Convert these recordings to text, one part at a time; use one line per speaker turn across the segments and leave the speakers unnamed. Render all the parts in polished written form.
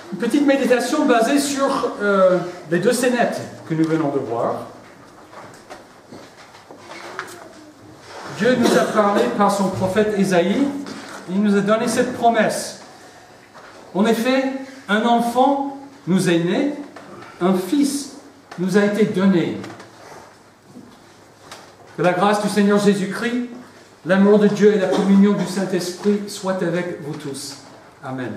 Une petite méditation basée sur les deux scénettes que nous venons de voir. Dieu nous a parlé par son prophète Ésaïe. Il nous a donné cette promesse. En effet, un enfant nous est né, un fils nous a été donné. Que la grâce du Seigneur Jésus-Christ, l'amour de Dieu et la communion du Saint-Esprit soient avec vous tous. Amen.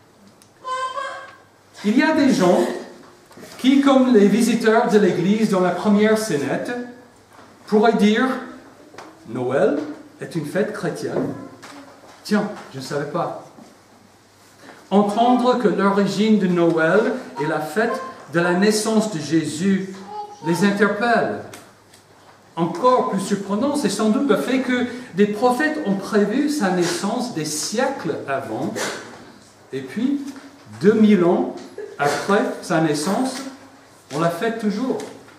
Il y a des gens qui, comme les visiteurs de l'Église dans la première scénette, pourraient dire « Noël est une fête chrétienne. » Tiens, je ne savais pas. Entendre que l'origine de Noël est la fête de la naissance de Jésus les interpelle. Encore plus surprenant, c'est sans doute le fait que des prophètes ont prévu sa naissance des siècles avant, et puis, 2000 ans après sa naissance, on la fête toujours.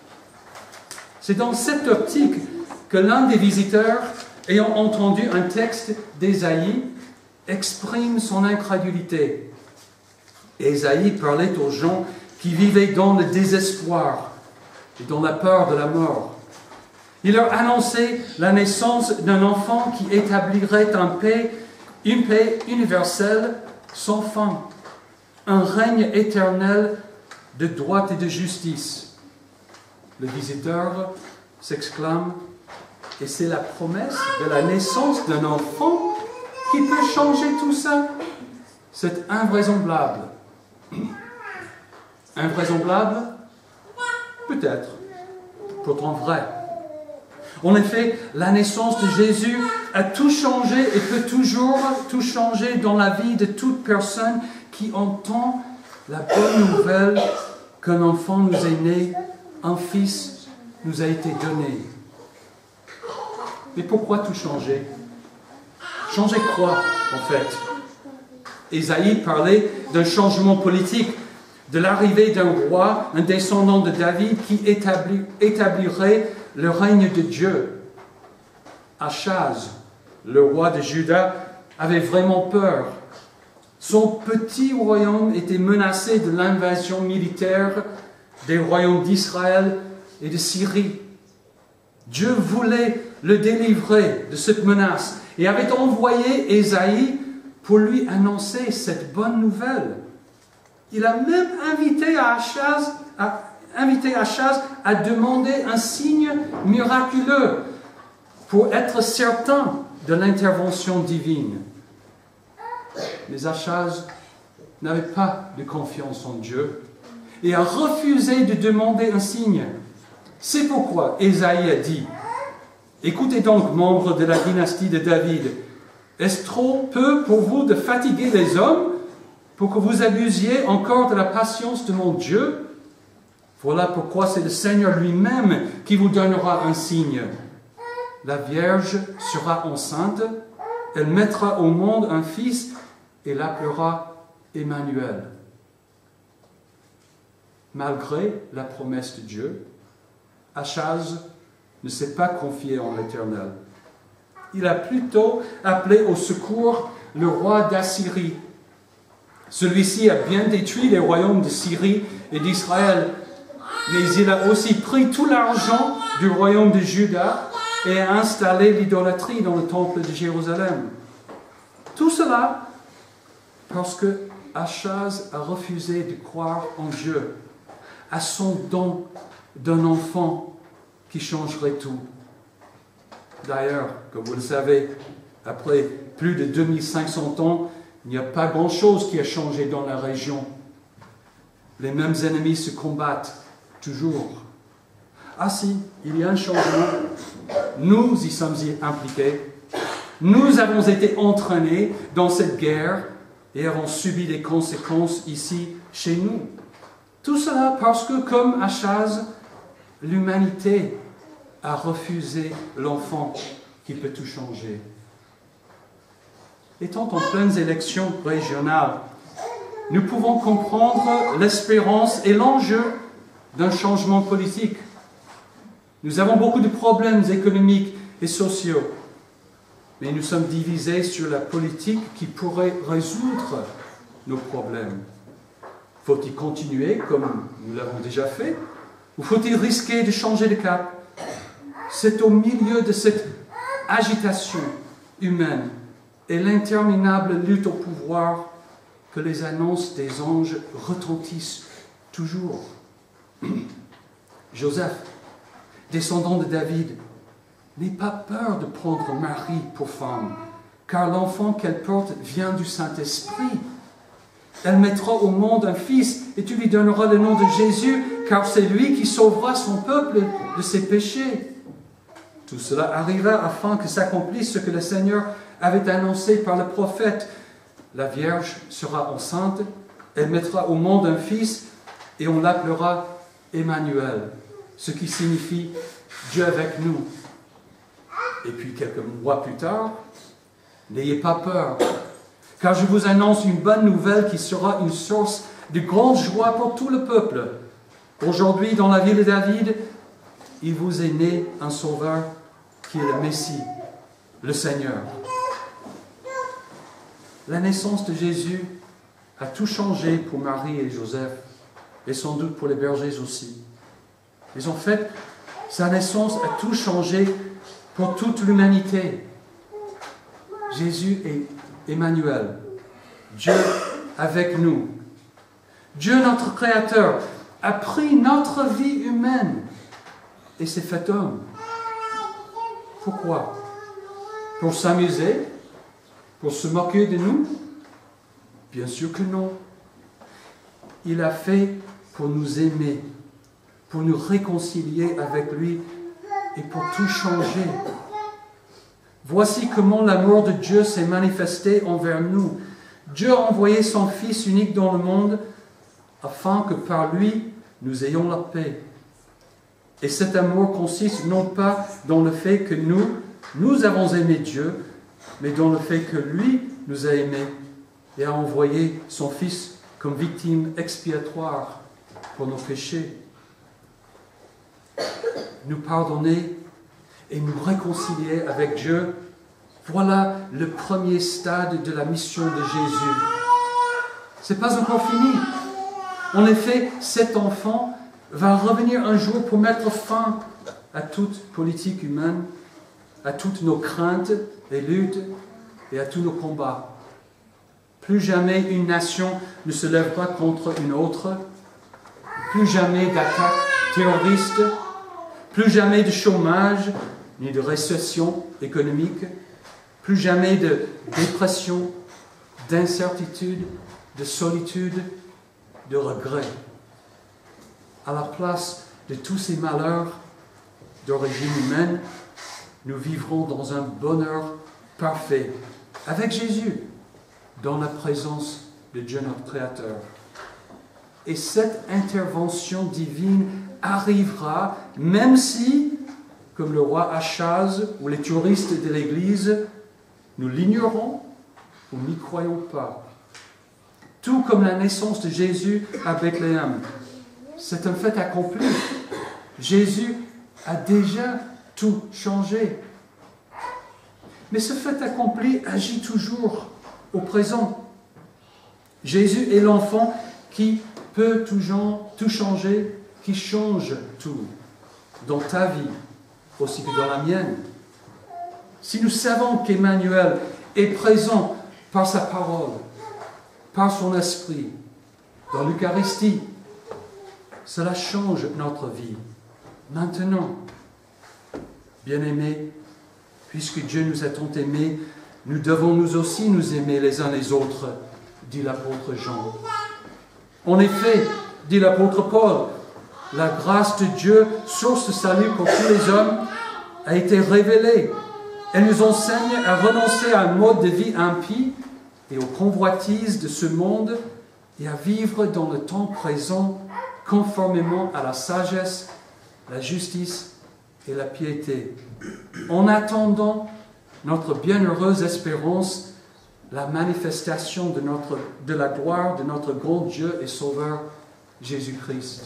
C'est dans cette optique que l'un des visiteurs, ayant entendu un texte d'Ésaïe, exprime son incrédulité. Ésaïe parlait aux gens qui vivaient dans le désespoir et dans la peur de la mort. Il leur annonçait la naissance d'un enfant qui établirait une paix universelle sans fin, un règne éternel de droit et de justice. Le visiteur s'exclame, et c'est la promesse de la naissance d'un enfant qui peut changer tout ça. C'est invraisemblable. Invraisemblable? Peut-être. Pourtant vrai. En effet, la naissance de Jésus a tout changé et peut toujours tout changer dans la vie de toute personne qui entend la bonne nouvelle qu'un enfant nous est né, un fils nous a été donné. Mais pourquoi tout changer? Changer quoi, en fait? Ésaïe parlait d'un changement politique, de l'arrivée d'un roi, un descendant de David qui établirait le règne de Dieu. Achaz, le roi de Juda, avait vraiment peur. Son petit royaume était menacé de l'invasion militaire des royaumes d'Israël et de Syrie. Dieu voulait le délivrer de cette menace et avait envoyé Ésaïe pour lui annoncer cette bonne nouvelle. Il a même invité Achaz à demander un signe miraculeux pour être certain de l'intervention divine. Mais Achaz n'avait pas de confiance en Dieu et a refusé de demander un signe. C'est pourquoi Ésaïe a dit « Écoutez donc, membres de la dynastie de David, est-ce trop peu pour vous de fatiguer les hommes pour que vous abusiez encore de la patience de mon Dieu? Voilà pourquoi c'est le Seigneur lui-même qui vous donnera un signe. La Vierge sera enceinte, elle mettra au monde un fils et l'appellera Emmanuel. » Malgré la promesse de Dieu, Achaz ne s'est pas confié en l'Éternel. Il a plutôt appelé au secours le roi d'Assyrie. Celui-ci a bien détruit les royaumes de Syrie et d'Israël, mais il a aussi pris tout l'argent du royaume de Juda et a installé l'idolâtrie dans le temple de Jérusalem. Tout cela parce que Achaz a refusé de croire en Dieu, à son don d'un enfant qui changerait tout. D'ailleurs, comme vous le savez, après plus de 2500 ans, il n'y a pas grand-chose qui a changé dans la région. Les mêmes ennemis se combattent toujours. Ah si, il y a un changement. Nous y sommes impliqués. Nous avons été entraînés dans cette guerre et avons subi les conséquences ici, chez nous. Tout cela parce que, comme Achaz, l'humanité a refusé l'enfant qui peut tout changer. Étant en pleines élections régionales, nous pouvons comprendre l'espérance et l'enjeu d'un changement politique. Nous avons beaucoup de problèmes économiques et sociaux, mais nous sommes divisés sur la politique qui pourrait résoudre nos problèmes. Faut-il continuer comme nous l'avons déjà fait? Ou faut-il risquer de changer de cap? C'est au milieu de cette agitation humaine et l'interminable lutte au pouvoir que les annonces des anges retentissent toujours. Joseph, descendant de David, n'aie pas peur de prendre Marie pour femme, car l'enfant qu'elle porte vient du Saint-Esprit. Elle mettra au monde un fils, et tu lui donneras le nom de Jésus, car c'est lui qui sauvera son peuple de ses péchés. Tout cela arriva afin que s'accomplisse ce que le Seigneur avait annoncé par le prophète. La Vierge sera enceinte, elle mettra au monde un fils, et on l'appellera Emmanuel, ce qui signifie Dieu avec nous. Et puis quelques mois plus tard, n'ayez pas peur, car je vous annonce une bonne nouvelle qui sera une source de grande joie pour tout le peuple. Aujourd'hui, dans la ville de David, il vous est né un sauveur qui est le Messie, le Seigneur. La naissance de Jésus a tout changé pour Marie et Joseph, et sans doute pour les bergers aussi. Mais en fait, sa naissance a tout changé pour toute l'humanité. Jésus est Emmanuel, Dieu avec nous. Dieu, notre Créateur, a pris notre vie humaine et s'est fait homme. Pourquoi? Pour s'amuser? Pour se moquer de nous? Bien sûr que non. Il a fait pour nous aimer, pour nous réconcilier avec lui et pour tout changer. Voici comment l'amour de Dieu s'est manifesté envers nous. Dieu a envoyé son Fils unique dans le monde afin que par lui, nous ayons la paix. Et cet amour consiste non pas dans le fait que nous avons aimé Dieu, mais dans le fait que lui nous a aimés et a envoyé son Fils comme victime expiatoire pour nos péchés. Nous pardonner et nous réconcilier avec Dieu, voilà le premier stade de la mission de Jésus. Ce n'est pas encore fini. En effet, cet enfant va revenir un jour pour mettre fin à toute politique humaine, à toutes nos craintes et luttes et à tous nos combats. Plus jamais une nation ne se lèvera contre une autre, plus jamais d'attaques terroristes, plus jamais de chômage ni de récession économique, plus jamais de dépression, d'incertitude, de solitude, de regret. À la place de tous ces malheurs d'origine humaine, nous vivrons dans un bonheur parfait, avec Jésus, dans la présence de Dieu notre Créateur. Et cette intervention divine arrivera, même si, comme le roi Achaz ou les touristes de l'Église, nous l'ignorons ou n'y croyons pas. Tout comme la naissance de Jésus à Bethléem. C'est un fait accompli. Jésus a déjà tout changé. Mais ce fait accompli agit toujours au présent. Jésus est l'enfant qui peut tout changer, qui change tout, dans ta vie, aussi que dans la mienne. Si nous savons qu'Emmanuel est présent par sa parole, par son esprit, dans l'Eucharistie, cela change notre vie. Maintenant, bien-aimés, puisque Dieu nous a tant aimés, nous devons nous aussi nous aimer les uns les autres, dit l'apôtre Jean. En effet, dit l'apôtre Paul, la grâce de Dieu, source de salut pour tous les hommes, a été révélée. Elle nous enseigne à renoncer à un mode de vie impie et aux convoitises de ce monde et à vivre dans le temps présent conformément à la sagesse, la justice et la piété. En attendant notre bienheureuse espérance, la manifestation de la gloire de notre grand Dieu et Sauveur, Jésus-Christ.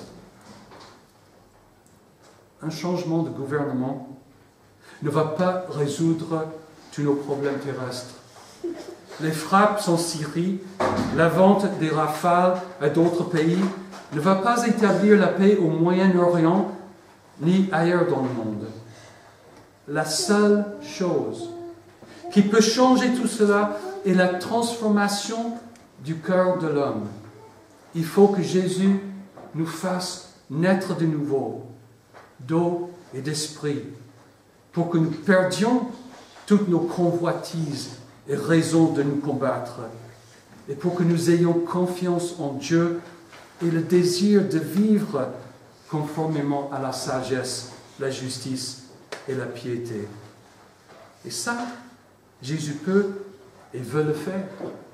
Un changement de gouvernement ne va pas résoudre tous nos problèmes terrestres. les frappes en Syrie, la vente des rafales à d'autres pays ne va pas établir la paix au Moyen-Orient ni ailleurs dans le monde. La seule chose qui peut changer tout cela est la transformation du cœur de l'homme. Il faut que Jésus nous fasse naître de nouveau, d'eau et d'esprit, pour que nous perdions toutes nos convoitises et raisons de nous combattre, et pour que nous ayons confiance en Dieu et le désir de vivre conformément à la sagesse, la justice et la piété. Et ça, Jésus peut et veut le faire.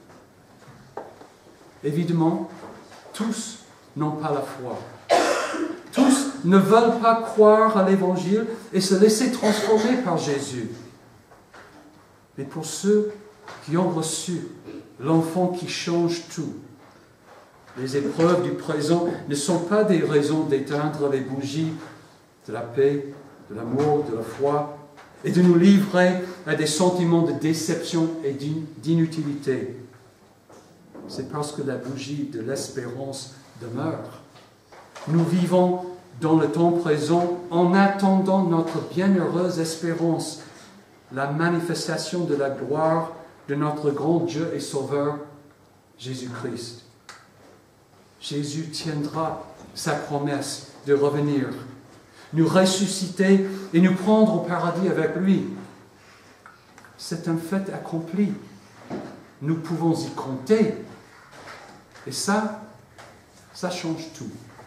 Évidemment, tous n'ont pas la foi. Tous ne veulent pas croire à l'Évangile et se laisser transformer par Jésus. Mais pour ceux qui ont reçu l'enfant qui change tout, les épreuves du présent ne sont pas des raisons d'éteindre les bougies de la paix, de l'amour, de la foi, et de nous livrer à des sentiments de déception et d'inutilité. C'est parce que la bougie de l'espérance demeure. Nous vivons dans le temps présent en attendant notre bienheureuse espérance, la manifestation de la gloire de notre grand Dieu et Sauveur, Jésus-Christ. Jésus tiendra sa promesse de revenir, nous ressusciter et nous prendre au paradis avec lui. C'est un fait accompli. Nous pouvons y compter. Et ça change tout.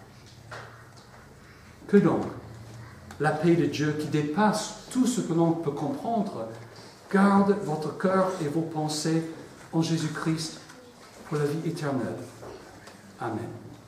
Que donc, la paix de Dieu qui dépasse tout ce que l'on peut comprendre, garde votre cœur et vos pensées en Jésus-Christ pour la vie éternelle. Amen.